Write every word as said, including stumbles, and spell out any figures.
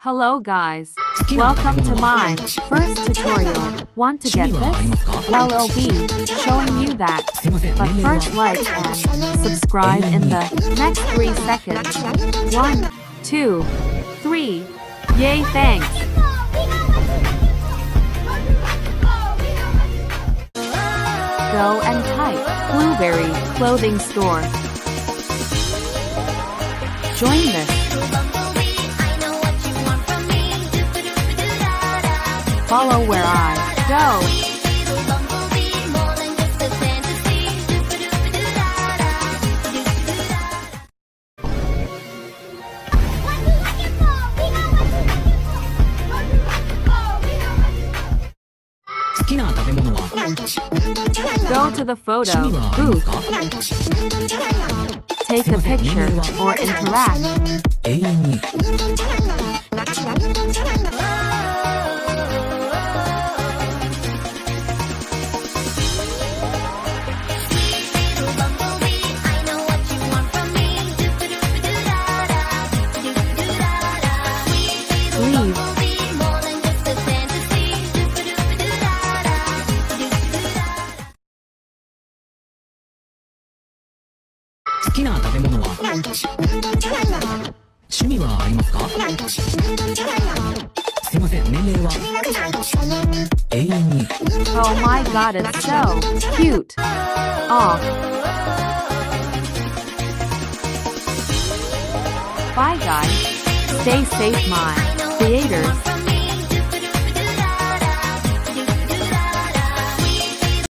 Hello guys, welcome to my first tutorial. Want to get this? Well, I'll be showing you that. But first like and subscribe in the next three seconds. One, two, three. Yay, thanks. Go and type Blueberry Clothing Store. Join this. Follow where I go. Go to the photo booth. Take a picture or interact. Leave. Oh my god, it's so cute. Aw. Bye guys. Stay safe, my creators.